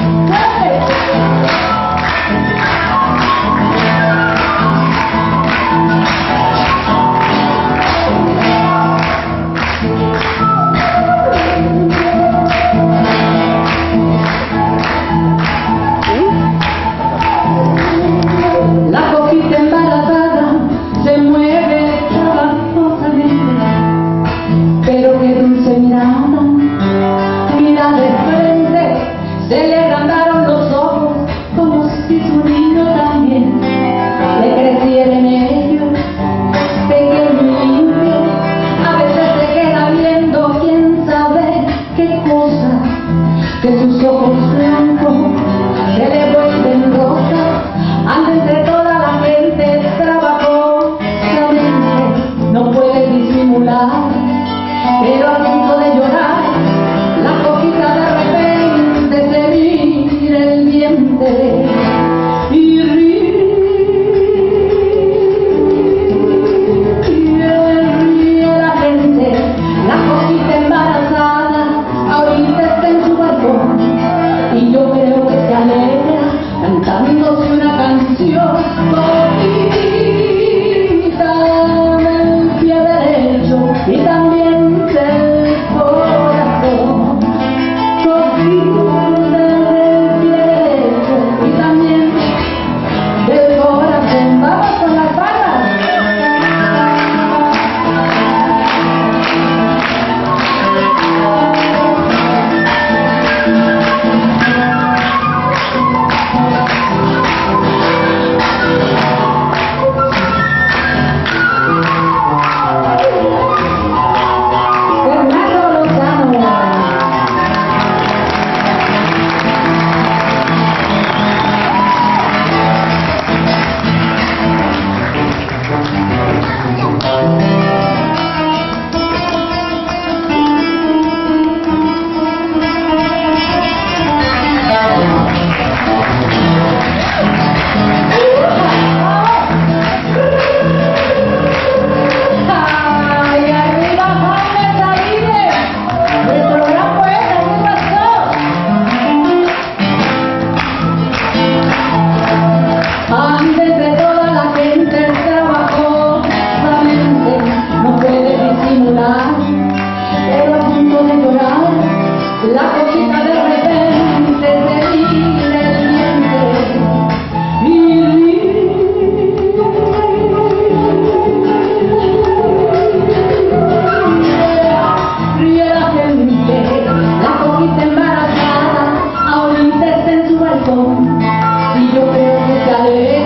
Se le agrandaron los ojos como si su niño también le creciera en ellos, pequeño y limpio. A veces se queda viendo quién sabe qué cosa, que sus ojos blancos se le vuelven rosas. Anda entre toda la gente trabajosamente, no puede disimular, pero a punto de llorar, la cosita de repente se mira el diente y ríe la gente. La cosita embarazada ahorita está en su balcón y yo creo que se alegra cantándose una canción bonita del pie derecho y también del corazón. Vamos con las palmas. Antes de toda la gente trabajosamente, no puede disimular, pero a punto de llorar, la cosita de repente se mira el diente y ríe la gente. La cosita embarazada ahorita está en su balcón y yo creo que se alegra